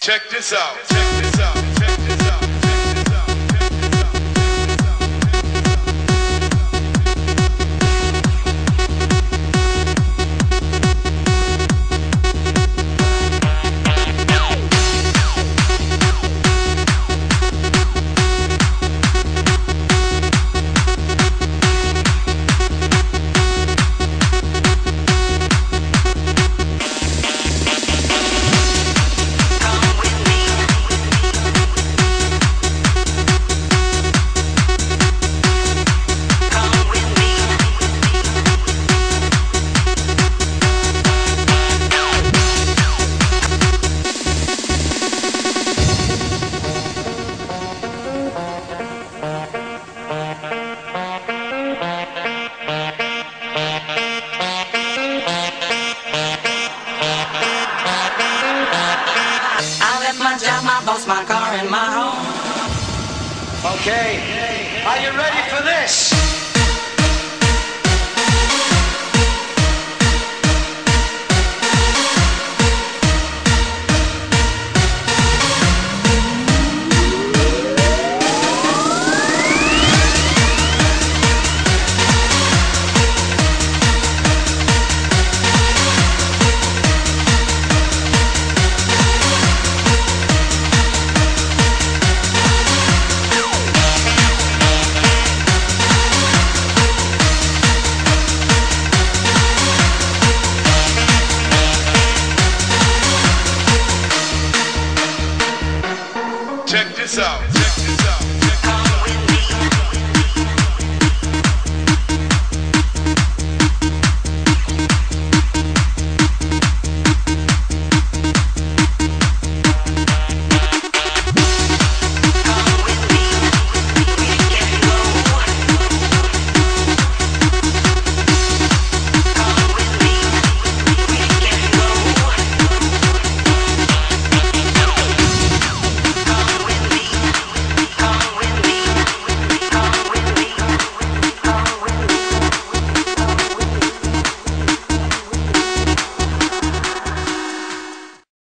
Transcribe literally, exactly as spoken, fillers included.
Check this out. Check this out. Check this out. Check this out. My car and my home. Okay, are you ready for this? Check this out. Check this out.